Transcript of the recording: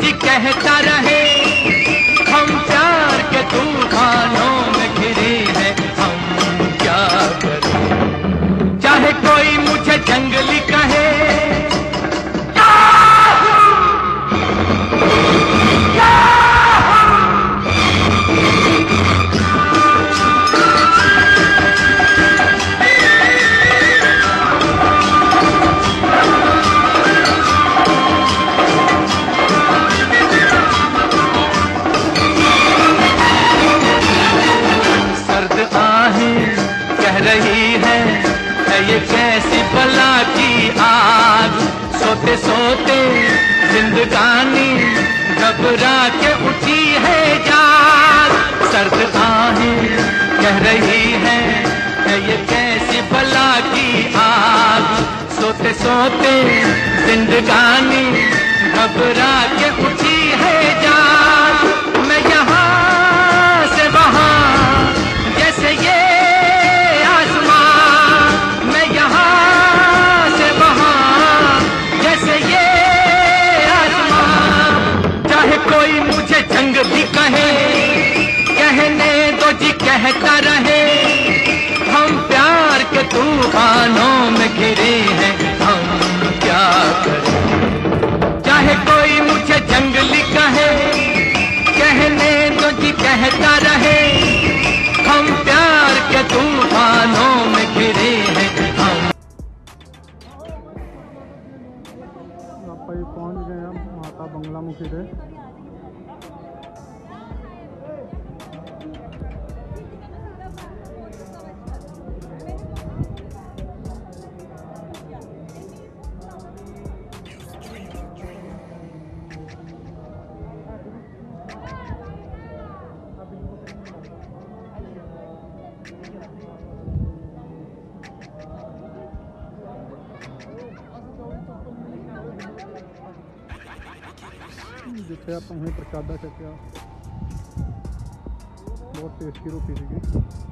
जी कहता रहे, हम प्यार के तूफानों में घिरे हैं, हम क्या करें। चाहे कोई मुझे जंगली कहे, रही है ये कैसी बला की आग। सोते सोते जिंदगानी घबरा के उठी है जाग। सर्द आहें कह रही है ये कैसी बला की आग। सोते सोते जिंदगानी घबरा के उठी है जाग। मैं यहाँ से वहाँ जैसे ये जंग भी कहे, कहने दो जी कहता रहे, हम प्यार के तूफानों में घिरे हैं, हम क्या करें। चाहे कोई मुझे जंगली कहे, कहने दो जी कहता रहे, हम प्यार के तूफानों में घिरे हैं, हम। पहुंच गए हम माता बंगलामुखी से। जिथे आप प्रसादा छकिया, बहुत टेस्टी रोटी थी।